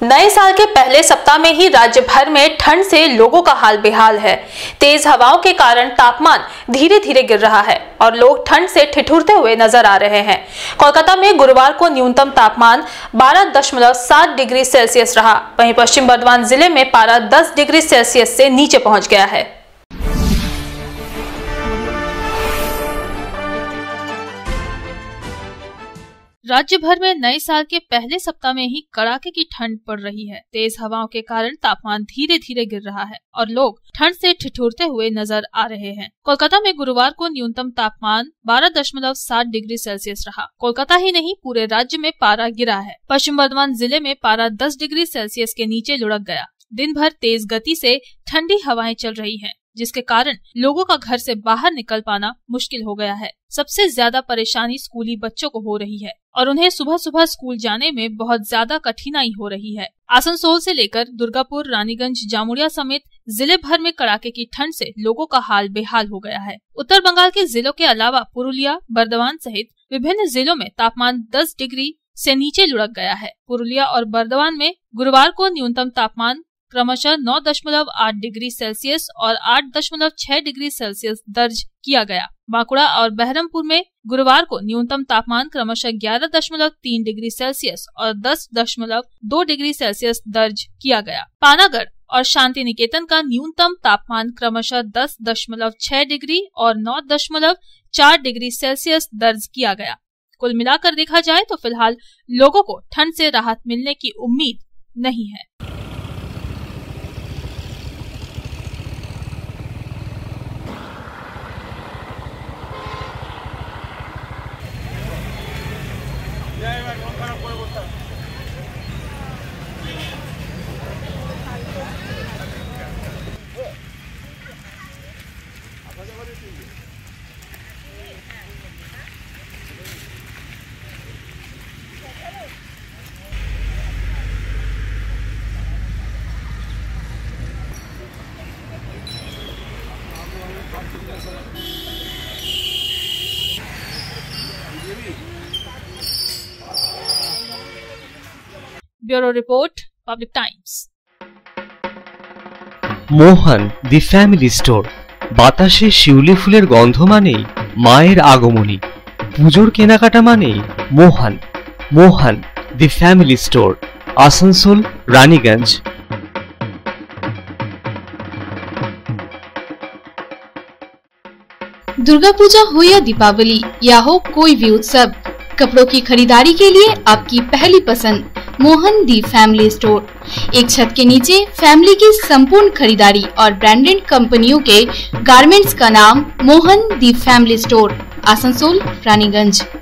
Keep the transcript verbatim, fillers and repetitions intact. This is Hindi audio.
नए साल के पहले सप्ताह में ही राज्य भर में ठंड से लोगों का हाल बेहाल है। तेज हवाओं के कारण तापमान धीरे धीरे गिर रहा है और लोग ठंड से ठिठुरते हुए नजर आ रहे हैं। कोलकाता में गुरुवार को न्यूनतम तापमान बारह दशमलव सात डिग्री सेल्सियस रहा। वहीं पश्चिम बर्धमान जिले में पारा दस डिग्री सेल्सियस से नीचे पहुंच गया है। राज्य भर में नए साल के पहले सप्ताह में ही कड़ाके की ठंड पड़ रही है। तेज हवाओं के कारण तापमान धीरे धीरे गिर रहा है और लोग ठंड से ठिठुरते हुए नजर आ रहे हैं। कोलकाता में गुरुवार को न्यूनतम तापमान बारह दशमलव सात डिग्री सेल्सियस रहा। कोलकाता ही नहीं, पूरे राज्य में पारा गिरा है। पश्चिम बर्धमान जिले में पारा दस डिग्री सेल्सियस के नीचे लुढ़क गया। दिन भर तेज गति से ठंडी हवाएं चल रही हैं, जिसके कारण लोगों का घर से बाहर निकल पाना मुश्किल हो गया है। सबसे ज्यादा परेशानी स्कूली बच्चों को हो रही है और उन्हें सुबह सुबह स्कूल जाने में बहुत ज्यादा कठिनाई हो रही है। आसनसोल से लेकर दुर्गापुर, रानीगंज, जामुड़िया समेत जिले भर में कड़ाके की ठंड से लोगों का हाल बेहाल हो गया है। उत्तर बंगाल के जिलों के अलावा पुरुलिया, बर्धमान सहित विभिन्न जिलों में तापमान दस डिग्री से नीचे लुढ़क गया है। पुरुलिया और बर्धमान में गुरुवार को न्यूनतम तापमान क्रमशः नौ दशमलव आठ डिग्री सेल्सियस और आठ दशमलव छह डिग्री सेल्सियस दर्ज किया गया। बांकुड़ा और बहरमपुर में गुरुवार को न्यूनतम तापमान क्रमशः ग्यारह दशमलव तीन डिग्री सेल्सियस और दस दशमलव दो डिग्री सेल्सियस दर्ज किया गया। पानागढ़ और शांति निकेतन का न्यूनतम तापमान क्रमशः दस दशमलव छह डिग्री और नौ दशमलव चार डिग्री सेल्सियस दर्ज किया गया। कुल मिलाकर देखा जाए तो फिलहाल लोगों को ठंड से राहत मिलने की उम्मीद नहीं है। Bureau report, public times. Mohan the family store. বাতাসে শিউলি ফুলের গন্ধ মানেই মায়ের আগমনী, পুজোর কেনাকাটা মানেই Mohan. Mohan the family store, Asansol, Raniganj. Durga Puja हो या दीपावली या हो कोई भी उत्सव, कपड़ों की खरीदारी के लिए आपकी पहली पसंद मोहन दी फैमिली स्टोर। एक छत के नीचे फैमिली की संपूर्ण खरीदारी और ब्रांडेड कंपनियों के गारमेंट्स का नाम Mohan the family store, Asansol, Raniganj.